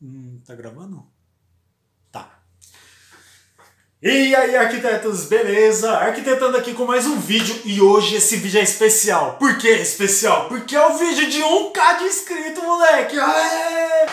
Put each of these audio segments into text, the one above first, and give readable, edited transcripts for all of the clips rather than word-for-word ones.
Tá gravando? Tá. E aí, arquitetos, beleza? Arquitetando aqui com mais um vídeo e hoje esse vídeo é especial. Por que é especial? Porque é o vídeo de 1K de inscrito, moleque! Aê!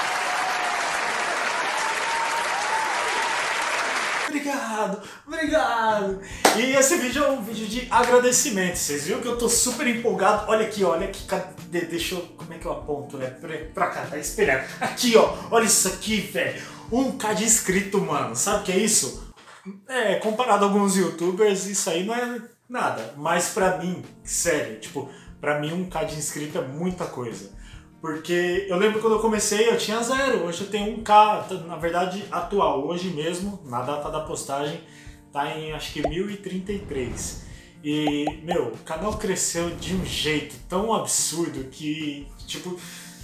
Obrigado! E esse vídeo é um vídeo de agradecimento. Vocês viram que eu tô super empolgado? Olha aqui, cadê? Deixa eu... Como é que eu aponto? É pra cá, tá espelhado. Aqui, ó, olha isso aqui, velho. 1K de inscrito, mano. Sabe o que é isso? Comparado a alguns youtubers, isso aí não é nada. Mas pra mim, sério, tipo, pra mim 1K de inscrito é muita coisa. Porque eu lembro quando eu comecei eu tinha 0, hoje eu tenho 1K, na verdade atual, hoje mesmo, na data da postagem, tá em acho que 1033. E, meu, o canal cresceu de um jeito tão absurdo que, tipo,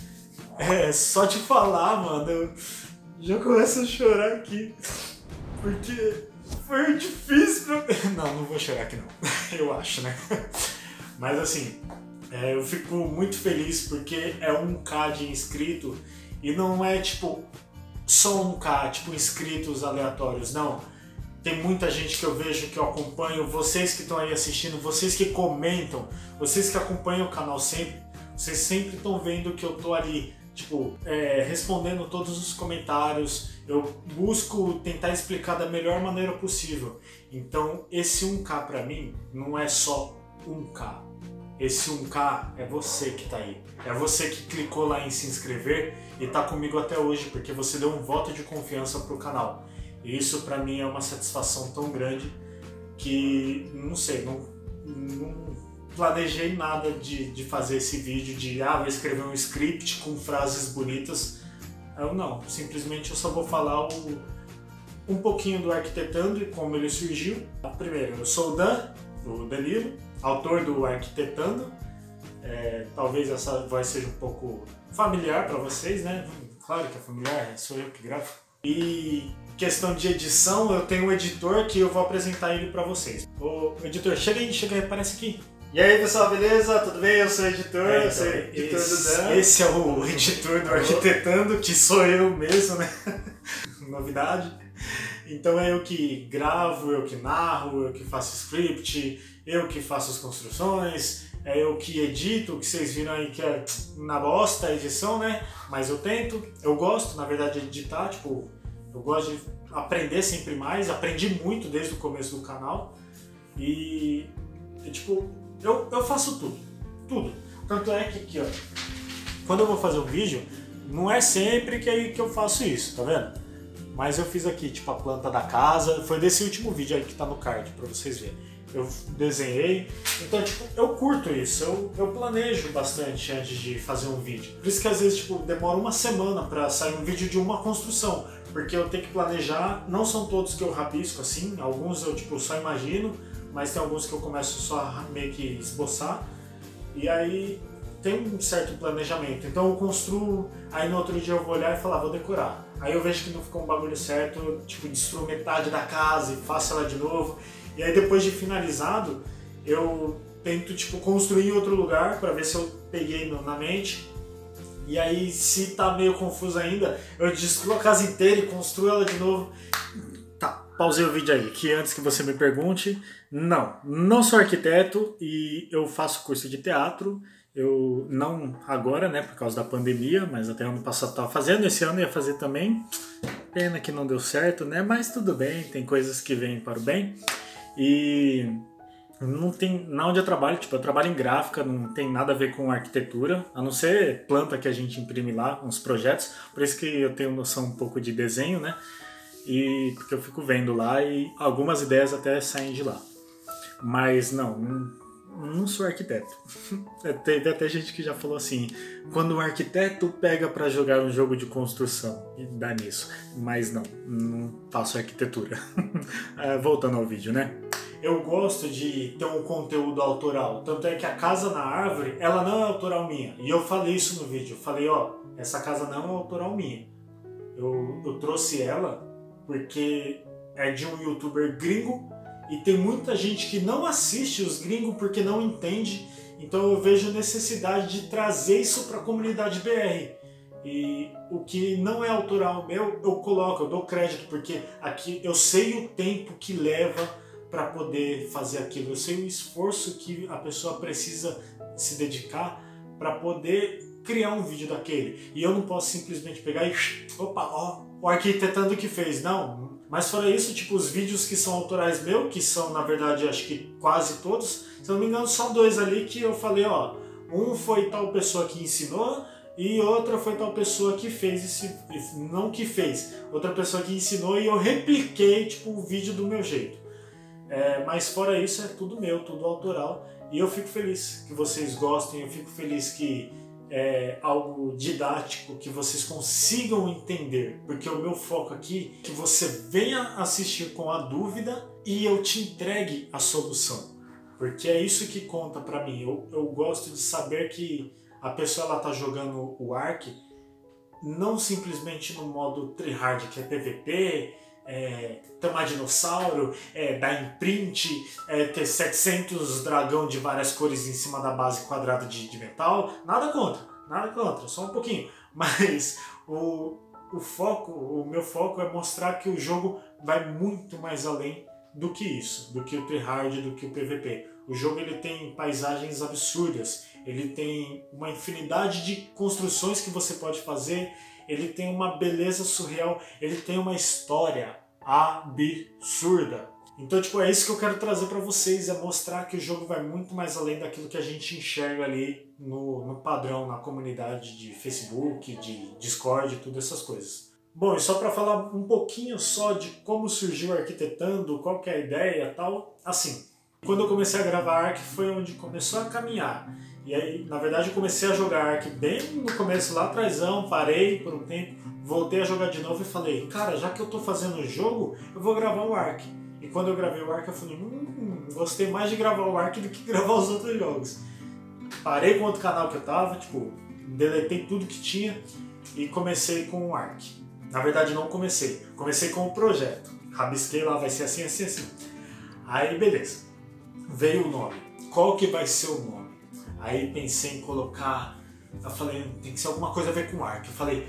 só de falar, mano, eu já começo a chorar aqui. Porque foi difícil pra... Não vou chorar aqui não, eu acho, né? Mas assim... eu fico muito feliz porque é 1K de inscrito e não é tipo só 1K, tipo inscritos aleatórios, não. Tem muita gente que eu vejo, que eu acompanho, vocês que estão aí assistindo, vocês que comentam, vocês que acompanham o canal sempre, vocês sempre estão vendo que eu tô ali, tipo, respondendo todos os comentários, eu busco tentar explicar da melhor maneira possível. Então esse 1K pra mim não é só 1K. Esse 1K é você que tá aí. É você que clicou lá em se inscrever e tá comigo até hoje, porque você deu um voto de confiança pro canal. E isso pra mim é uma satisfação tão grande que, não sei, não planejei nada de fazer esse vídeo de vou escrever um script com frases bonitas. Simplesmente eu só vou falar um pouquinho do Arquitetando e como ele surgiu. Primeiro, eu sou o Danilo, autor do Arquitetando. Talvez essa voz seja um pouco familiar para vocês, né? Claro que é familiar, sou eu que gravo. E questão de edição, eu tenho um editor que eu vou apresentar ele para vocês. Ô editor, chega aí, aparece aqui. E aí pessoal, beleza? Tudo bem? Eu sou o editor, eu sou o editor do Dan. Esse é o editor do Arquitetando, que sou eu mesmo, né? Novidade. Então é eu que gravo, eu que narro, eu que faço script, eu que faço as construções, é eu que edito, o que vocês viram aí que é na bosta a edição, né? Mas eu tento, eu gosto, na verdade, de editar, tipo, eu gosto de aprender sempre mais, aprendi muito desde o começo do canal e tipo, eu faço tudo. Tanto é que aqui, ó, quando eu vou fazer um vídeo, não é sempre que eu faço isso, tá vendo? Mas eu fiz aqui, tipo, a planta da casa. Foi desse último vídeo aí que tá no card, pra vocês verem. Eu desenhei. Então, tipo, eu curto isso. Eu planejo bastante antes de fazer um vídeo. Por isso que às vezes, tipo, demora uma semana pra sair um vídeo de uma construção. Porque eu tenho que planejar. Não são todos que eu rabisco, assim. Alguns eu, tipo, só imagino. Mas tem alguns que eu começo só a meio que esboçar. E aí tem um certo planejamento. Então eu construo, aí no outro dia eu vou olhar e falar, vou decorar. Aí eu vejo que não ficou um bagulho certo, eu tipo, destruo metade da casa e faço ela de novo. E aí depois de finalizado, eu tento tipo, construir em outro lugar para ver se eu peguei na mente. E aí se tá meio confuso ainda, eu destruo a casa inteira e construo ela de novo. Tá, pausei o vídeo aí, que antes que você me pergunte, não sou arquiteto e eu faço curso de teatro. Eu não agora, né, por causa da pandemia, mas até ano passado estava fazendo, esse ano ia fazer também. Pena que não deu certo, né, mas tudo bem, tem coisas que vêm para o bem. E não tem, na onde eu trabalho, tipo, eu trabalho em gráfica, não tem nada a ver com arquitetura, a não ser planta que a gente imprime lá, uns projetos, por isso que eu tenho noção um pouco de desenho, né, e porque eu fico vendo lá e algumas ideias até saem de lá. Mas não sou arquiteto. Teve até gente que já falou assim, quando um arquiteto pega para jogar um jogo de construção, e dá nisso. Mas não faço arquitetura. Voltando ao vídeo, né? Eu gosto de ter um conteúdo autoral. Tanto é que a casa na árvore, ela não é autoral minha. E eu falei isso no vídeo. Eu falei, essa casa não é autoral minha. Eu trouxe ela porque é de um youtuber gringo. E tem muita gente que não assiste os gringos porque não entende. Então eu vejo necessidade de trazer isso para a comunidade BR. E o que não é autoral meu, eu coloco, eu dou crédito, porque aqui eu sei o tempo que leva para poder fazer aquilo, eu sei o esforço que a pessoa precisa se dedicar para poder criar um vídeo daquele. E eu não posso simplesmente pegar e opa, ó, o arquitetando que fez, não. Mas fora isso, tipo, os vídeos que são autorais meu, que são, na verdade, acho que quase todos, se eu não me engano, são 2 ali que eu falei, ó, um foi tal pessoa que ensinou e outra foi tal pessoa que fez esse, não que fez, outra pessoa que ensinou e eu repliquei, tipo, o vídeo do meu jeito. Mas fora isso, é tudo meu, tudo autoral. E eu fico feliz que vocês gostem, eu fico feliz que é algo didático, que vocês consigam entender, porque o meu foco aqui é que você venha assistir com a dúvida e eu te entregue a solução, porque é isso que conta pra mim. Eu gosto de saber que a pessoa ela tá jogando o Ark não simplesmente no modo tryhard, que é PVP, tomar dinossauro, dar imprint, ter 700 dragão de várias cores em cima da base quadrada de metal. Nada contra, só um pouquinho. Mas o meu foco é mostrar que o jogo vai muito mais além do que isso, do que o tryhard, do que o PVP. O jogo ele tem paisagens absurdas, ele tem uma infinidade de construções que você pode fazer, ele tem uma beleza surreal, ele tem uma história absurda. Então, tipo, é isso que eu quero trazer para vocês, é mostrar que o jogo vai muito mais além daquilo que a gente enxerga ali no padrão, na comunidade de Facebook, de Discord, tudo essas coisas. Bom, e só para falar um pouquinho só de como surgiu o Arquitetando, qual que é a ideia e tal, assim, quando eu comecei a gravar Ark foi onde começou a caminhar. E aí, na verdade, eu comecei a jogar Ark bem no começo, lá atrásão, parei por um tempo, voltei a jogar de novo e falei, cara, já que eu tô fazendo o jogo, eu vou gravar o Ark. E quando eu gravei o Ark, eu falei, gostei mais de gravar o Ark do que gravar os outros jogos. Parei com outro canal que eu tava, tipo, deletei tudo que tinha e comecei com o Ark. Na verdade, não comecei com o projeto. Rabisquei lá, vai ser assim, assim, assim. Aí, beleza. Veio o nome. Qual que vai ser o nome? Aí pensei em colocar... Eu falei, tem que ser alguma coisa a ver com Ark. Eu falei,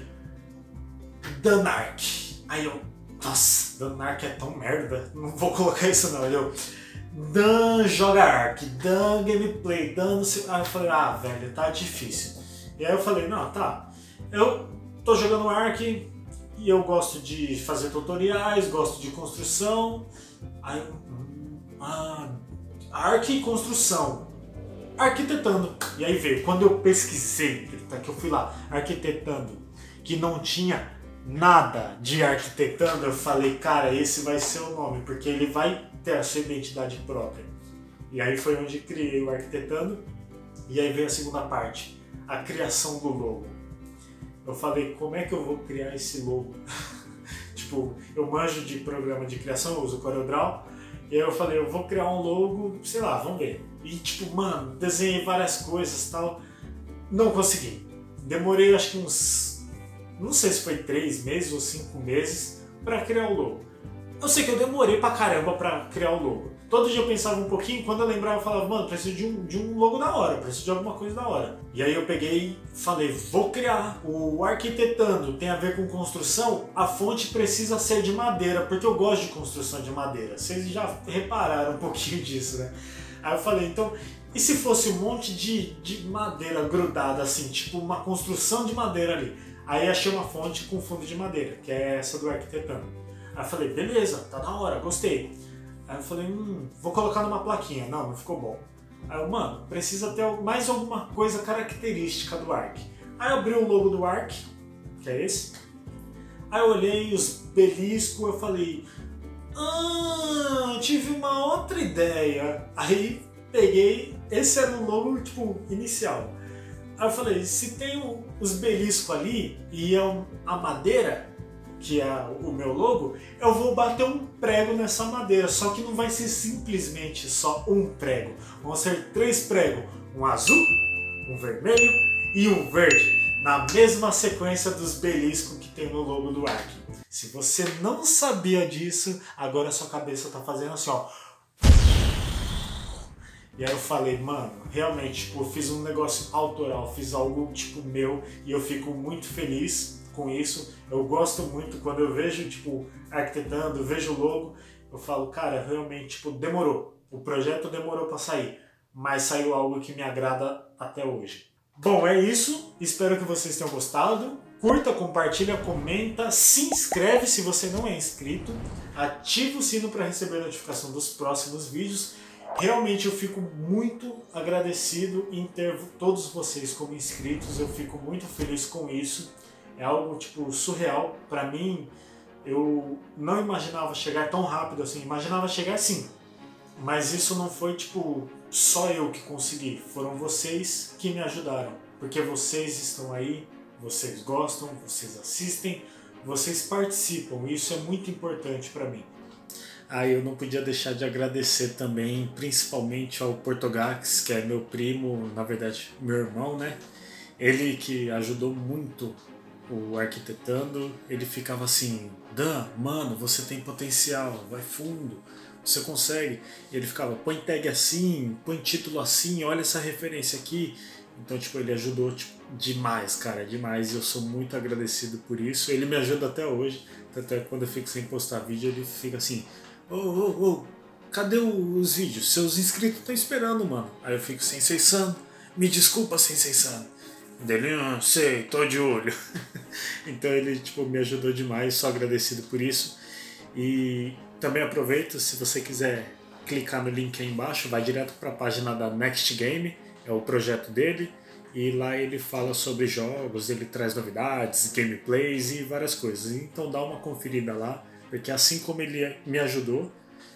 Danark. Aí eu, nossa, Danark é tão merda, não vou colocar isso não. Eu, Dan joga Ark, Dan gameplay, Dan... Aí eu falei, velho, tá difícil. E aí eu falei, não, tá. Eu tô jogando Ark e eu gosto de fazer tutoriais, gosto de construção. Aí Ark e construção. Arquitetando. E aí veio, quando eu pesquisei, que eu fui lá, arquitetando, que não tinha nada de arquitetando, eu falei, cara, esse vai ser o nome, porque ele vai ter a sua identidade própria. E aí foi onde criei o Arquitetando, e aí veio a segunda parte, a criação do logo. Eu falei, como é que eu vou criar esse logo? Tipo, eu manjo de programa de criação, eu uso o CorelDRAW, e aí eu falei, eu vou criar um logo, sei lá, vamos ver. E tipo, mano, desenhei várias coisas e tal, não consegui. Demorei acho que uns, não sei se foi 3 meses ou 5 meses pra criar o logo. Eu sei que eu demorei pra caramba pra criar o logo. Todo dia eu pensava um pouquinho, quando eu lembrava eu falava, mano, preciso de um logo da hora, preciso de alguma coisa da hora. E aí eu peguei e falei, vou criar. O Arquitetando tem a ver com construção, a fonte precisa ser de madeira, porque eu gosto de construção de madeira. Vocês já repararam um pouquinho disso, né? Aí eu falei, então, e se fosse um monte de madeira grudada assim, tipo uma construção de madeira ali? Aí achei uma fonte com fundo de madeira, que é essa do Arquitetando. Aí eu falei, beleza, tá da hora, gostei. Aí eu falei, vou colocar numa plaquinha. Não ficou bom. Aí eu, mano, precisa ter mais alguma coisa característica do Ark. Aí eu abri o logo do Ark, que é esse. Aí eu olhei os beliscos, eu falei, tive uma outra ideia. Aí peguei, esse era o logo, tipo, inicial. Aí eu falei, se tem os beliscos ali e a madeira, que é o meu logo, eu vou bater um prego nessa madeira, só que não vai ser simplesmente só um prego, vão ser 3 pregos, um azul, um vermelho e um verde, na mesma sequência dos beliscos que tem no logo do Ark. Se você não sabia disso, agora a sua cabeça tá fazendo assim, ó. E aí eu falei, mano, realmente, tipo, eu fiz um negócio autoral, fiz algo, tipo, meu, e eu fico muito feliz com isso. Eu gosto muito quando eu vejo, tipo, arquitetando, vejo o logo, eu falo, cara, realmente, tipo, demorou. O projeto demorou para sair, mas saiu algo que me agrada até hoje. Bom, é isso. Espero que vocês tenham gostado. Curta, compartilha, comenta, se inscreve se você não é inscrito, ativa o sino para receber a notificação dos próximos vídeos. Realmente eu fico muito agradecido em ter todos vocês como inscritos, eu fico muito feliz com isso. É algo tipo surreal para mim. Eu não imaginava chegar tão rápido assim, imaginava chegar sim, mas isso não foi tipo só eu que consegui, foram vocês que me ajudaram, porque vocês estão aí, vocês gostam, vocês assistem, vocês participam, e isso é muito importante para mim. Aí eu não podia deixar de agradecer também, principalmente ao Portogax, que é meu primo, na verdade meu irmão, né? Ele que ajudou muito o Arquitetando, ele ficava assim, Dan, mano, você tem potencial, vai fundo, você consegue. E ele ficava, põe tag assim, põe título assim, olha essa referência aqui. Então, tipo, ele ajudou tipo, demais, cara, demais. E eu sou muito agradecido por isso. Ele me ajuda até hoje, tanto é que quando eu fico sem postar vídeo, ele fica assim, ô, cadê os vídeos? Seus inscritos estão esperando, mano. Aí eu fico, Sensei-san, me desculpa, Sensei-san. Dele, sei, tô de olho. Então ele tipo, me ajudou demais, sou agradecido por isso. E também aproveito, se você quiser clicar no link aí embaixo, vai direto para a página da Next Game, é o projeto dele, e lá ele fala sobre jogos, ele traz novidades, gameplays e várias coisas. Então dá uma conferida lá, porque assim como ele me ajudou,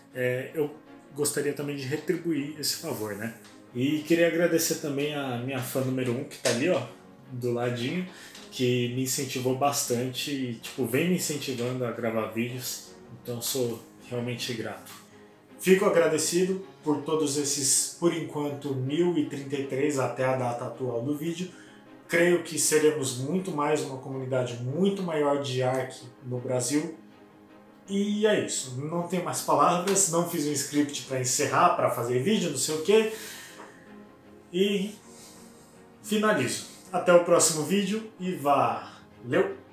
eu gostaria também de retribuir esse favor, né? E queria agradecer também a minha fã número 1, que tá ali, ó, do ladinho, que me incentivou bastante e, tipo, vem me incentivando a gravar vídeos, então sou realmente grato. Fico agradecido por todos esses, por enquanto, 1033 até a data atual do vídeo. Creio que seremos muito mais, uma comunidade muito maior de Ark no Brasil. E é isso, não tenho mais palavras, não fiz um script para encerrar, para fazer vídeo, não sei o que. E finalizo. Até o próximo vídeo e valeu!